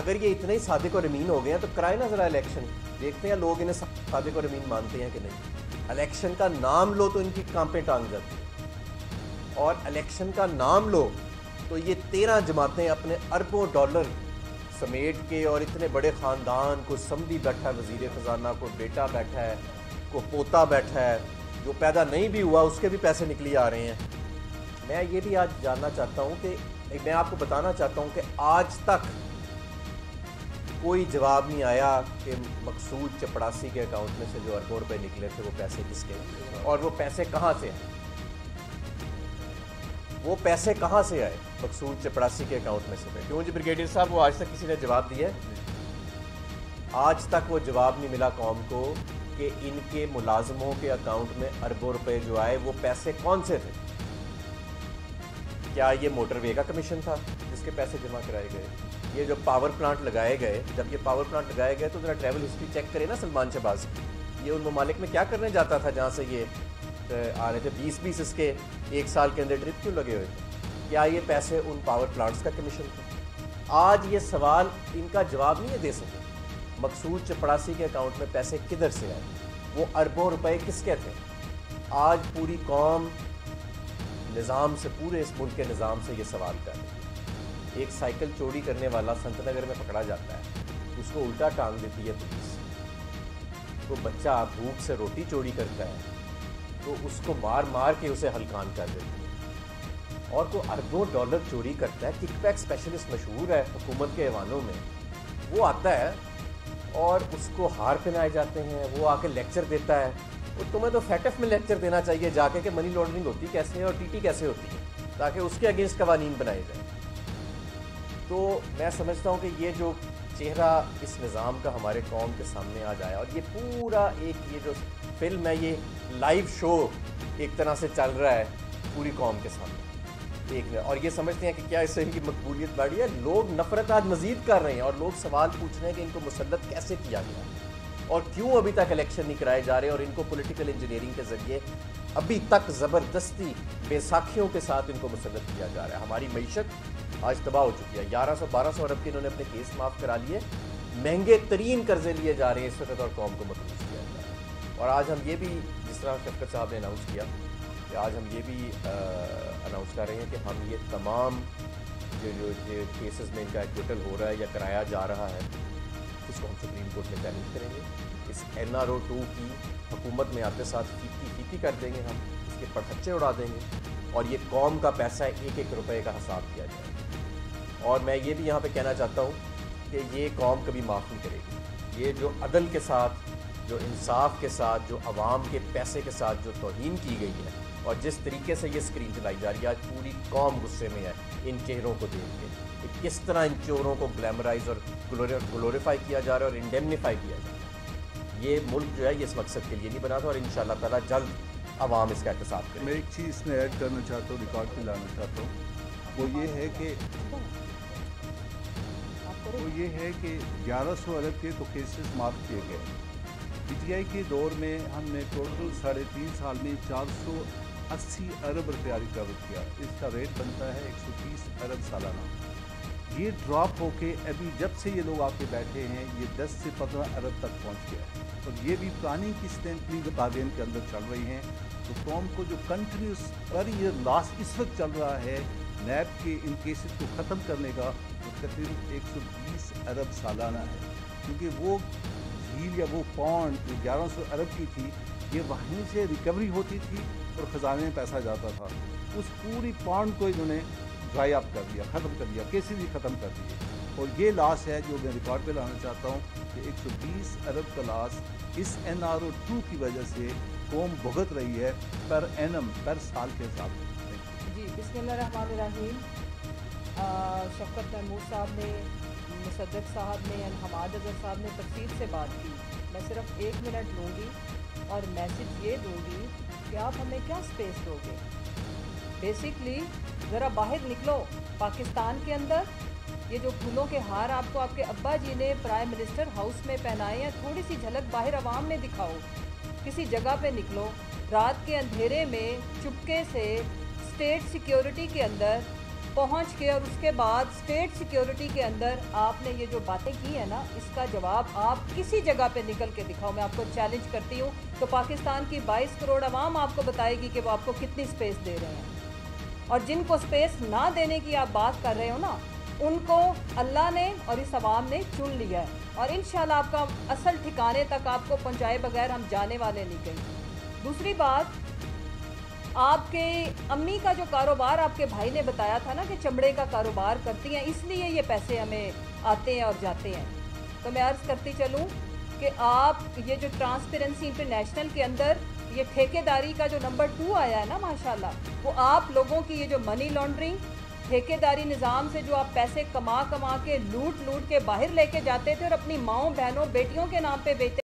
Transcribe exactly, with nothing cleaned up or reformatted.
اگر یہ اتنے ہی صادق اور امین ہو گئے ہیں تو کرائے نا ذرا الیکشن، دیکھتے ہیں لوگ انہیں صادق اور امین مانتے ہیں کہ نہیں۔ الیکشن کا نام لو تو ان کی کانپیں ٹانگ جاتی ہیں، اور الیکشن کا نام لو تو یہ تیرہ جماعتیں اپنے اربوں ڈالر سمیٹ کے، اور اتنے بڑے خاندان کو سمدھی بیٹھا ہے، وزیر خزانہ کو بیٹا بیٹھا ہے، کو پوتا بیٹھا ہے، جو پیدا نہیں بھی ہوا اس کے بھی پیسے نکلی آ رہے ہیں۔ میں یہ بھی آج جاننا چاہتا ہوں کہ میں آپ کو بتانا چاہتا ہوں کہ آج تک کوئی جواب نہیں آیا کہ مقصود چپڑاسی کے اکاؤنٹ میں سے جو اربوں روپے نکلے تھے وہ پیسے کس کے، اور وہ پیسے کہاں سے آئے، وہ پیسے کہاں سے آئے مقصود چپڑاسی کے اکاؤنٹ میں سے۔ کیوں جی بریگیڈیئر صاحب، وہ آج تک کسی نے جواب دیا ہے؟ آج تک وہ جواب نہیں ملا قوم کو کہ ان کے ملازموں کے اکاؤنٹ میں اربوں روپے جو آئے وہ پیسے کون سے تھے۔ کیا یہ موٹر وے کا کمیشن تھا جس کے پیسے جمع کرائے گئے؟ یہ جو پاور پلانٹ لگائے گئے، جب یہ پاور پلانٹ لگائے گئے تو ذرا ٹریول ہسٹری چیک کرے نا سلمان شہباز کی، یہ ان ممالک میں کیا کرنے جاتا تھا جہاں سے یہ آ رہے تھے، بیس بیس اس کے ایک سال کے اندر ٹرپ کیوں لگے ہوئے تھے؟ کیا یہ پیسے ان پاور پلانٹس کا کمیشن تھے؟ آج یہ سوال ان کا جواب نہیں دے سکے۔ مقصود چپڑاسی کے اکاؤنٹ میں پیسے کدھر سے آئے، وہ اربوں روپے کس کے تھے؟ آج پوری قوم نظام سے، پورے اس ملک کے نظام سے یہ سوال کر رہی ہے۔ ایک سائیکل چوری کرنے والا سنت نگر میں پکڑا جاتا ہے، اس کو الٹا ٹانگ دیتی ہے پولیس۔ تو بچہ بھوک سے روٹی چوری کرتا ہے تو اس کو مار مار کے اسے ہلکان کر دیتی ہے، اور کوئی اربوں ڈالر چوری کرتا ہے، کک بیک اسپیشلسٹ مشہور ہے حکومت کے ایوانوں میں، وہ آتا ہے اور اس کو ہار پہنائے جاتے ہیں، وہ آ کے لیکچر دیتا ہے۔ تو تمہیں تو فیٹف میں لیکچر دینا چاہیے جا کے کہ منی لانڈرنگ ہوتی کیسے ہے اور ٹی ٹی کیسے ہوتی ہے، تاکہ اس کے اگینسٹ قوانین بنائے جائیں۔ تو میں سمجھتا ہوں کہ یہ جو چہرہ اس نظام کا ہمارے قوم کے سامنے آ جائے، اور یہ پورا ایک یہ جو فلم ہے، یہ لائیو شو ایک طرح سے چل رہا ہے پوری قوم کے سامنے ایک، اور یہ سمجھتے ہیں کہ کیا اس سے ان کی مقبولیت بڑھی ہے۔ لوگ نفرت آج مزید کر رہے ہیں، اور لوگ سوال پوچھ رہے ہیں کہ ان کو مسلط کیسے کیا گیا، اور کیوں ابھی تک الیکشن نہیں کرائے جا رہے، اور ان کو پولیٹیکل انجینئرنگ کے ذریعے ابھی تک زبردستی بے ساکھیوں کے ساتھ ان کو مسلط کیا جا رہا ہے۔ ہماری معیشت آج تباہ ہو چکی ہے، گیارہ سو بارہ سو ارب کے انہوں نے اپنے کیس معاف کرا لیے، مہنگے ترین قرضے لیے جا رہے ہیں اس وقت، اور قوم کو مقروض کیا جا رہا ہے۔ اور آج ہم یہ بھی، جس طرح شفقت صاحب نے اناؤنس کیا کہ آج ہم یہ بھی اناؤنس کر رہے ہیں کہ ہم یہ تمام جو جو کیسز میں ان کا ایکوٹل ہو رہا ہے یا کرایا جا رہا ہے، اس کو ہم سپریم کورٹ میں چیلنج کریں گے۔ اس این آر او ٹو کی حکومت میں آتے ساتھ فیتی فیتی کر دیں گے، ہم اس کے پرخچے اڑا دیں گے، اور یہ قوم کا پیسہ ہے، ایک ایک روپے کا حساب کیا جائے گا۔ اور میں یہ بھی یہاں پہ کہنا چاہتا ہوں کہ یہ قوم کبھی معاف نہیں کرے گی۔ یہ جو عدل کے ساتھ، جو انصاف کے ساتھ، جو عوام کے پیسے کے ساتھ جو توہین کی گئی ہے، اور جس طریقے سے یہ اسکرین چلائی جا رہی ہے، آج پوری قوم غصے میں ہے ان چہروں کو دیکھ کے کہ کس طرح ان چوروں کو گلیمرائز اور گلوریفائی کیا جا رہا ہے اور انڈیمنیفائی کیا جا رہا ہے۔ یہ ملک جو ہے یہ اس مقصد کے لیے نہیں بنا تھا، اور انشاءاللہ تعالیٰ جلد عوام اس کا احتساب کرے۔ میں ایک چیز اس میں ایڈ کرنا چاہتا ہوں، ریکارڈ پہ لانا چاہتا ہوں، وہ یہ ہے کہ وہ یہ ہے کہ گیارہ سو ارب کے تو کیسز معاف کیے گئے۔ پی ٹی آئی کے دور میں ہم نے ٹوٹل ساڑھے تین سال میں چار سو اسی ارب روپیہ ریکور کیا، اس کا ریٹ بنتا ہے ایک سو تیس ارب سالانہ۔ یہ ڈراپ ہو کے ابھی جب سے یہ لوگ آ کے بیٹھے ہیں یہ دس سے پندرہ ارب تک پہنچ گیا ہے، اور یہ بھی پلاننگ کی اسٹینپنگ بارگین کے اندر چل رہی ہیں۔ تو قوم کو جو کنٹینیوس پر ایئر لاس اس وقت چل رہا ہے نیب کے ان کیسز کو ختم کرنے کا، وہ تقریباً ایک سو بیس ارب سالانہ ہے، کیونکہ وہ جھیل یا وہ پونڈ جو گیارہ سو ارب کی تھی یہ وہیں سے ریکوری ہوتی تھی اور خزانے میں پیسہ جاتا تھا۔ اس پوری پونڈ کو انہوں نے ڈرائی اپ کر دیا، ختم کر دیا، کیسز بھی ختم کر دیے، اور یہ لاس ہے جو میں ریکارڈ پہ لانا چاہتا ہوں کہ ایک سو بیس ارب کا لاس اس این آر او ٹو کی وجہ سے قوم بھگت رہی ہے پر اینم، پر سال کے حساب سے۔ جی بسم اللہ الرحمن الرحیم۔ شفقت محمود صاحب نے، مصدق صاحب نے، حماد اظہر صاحب نے تفصیل سے بات کی، میں صرف ایک منٹ لوں گی اور میسج یہ دوں گی کہ آپ ہمیں کیا سپیس دو گے۔ بیسکلی ذرا باہر نکلو پاکستان کے اندر، یہ جو پھولوں کے ہار آپ کو آپ کے ابا جی نے پرائم منسٹر ہاؤس میں پہنائے ہیں، تھوڑی سی جھلک باہر عوام میں دکھاؤ، کسی جگہ پہ نکلو، رات کے اندھیرے میں چپکے سے اسٹیٹ سیکیورٹی کے اندر پہنچ کے اور اس کے بعد اسٹیٹ سیکیورٹی کے اندر آپ نے یہ جو باتیں کی ہیں نا، اس کا جواب آپ کسی جگہ پہ نکل کے دکھاؤ. میں آپ کو چیلنج کرتی ہوں تو پاکستان کی بائیس کروڑ عوام آپ کو بتائے گی کہ وہ آپ کو کتنی سپیس دے رہے ہیں. اور جن کو سپیس نہ دینے کی آپ بات کر رہے ہو نا، ان کو اللہ نے اور اس عوام نے چن لیا ہے، اور انشاءاللہ آپ کا اصل ٹھکانے تک آپ کو پہنچائے بغیر ہم جانے والے نہیں کہیں. دوسری بات، آپ کے امی کا جو کاروبار آپ کے بھائی نے بتایا تھا نا کہ چمڑے کا کاروبار کرتی ہیں، اس لیے یہ پیسے ہمیں آتے ہیں اور جاتے ہیں. تو میں عرض کرتی چلوں کہ آپ یہ جو ٹرانسپیرنسی انٹرنیشنل کے اندر یہ ٹھیکے داری کا جو نمبر ٹو آیا ہے نا ماشاءاللہ، وہ آپ لوگوں کی یہ جو منی لانڈرنگ، ٹھیکے داری نظام سے جو آپ پیسے کما کما کے لوٹ لوٹ کے باہر لے کے جاتے تھے اور اپنی ماؤں بہنوں بیٹیوں کے نام پہ بیچتے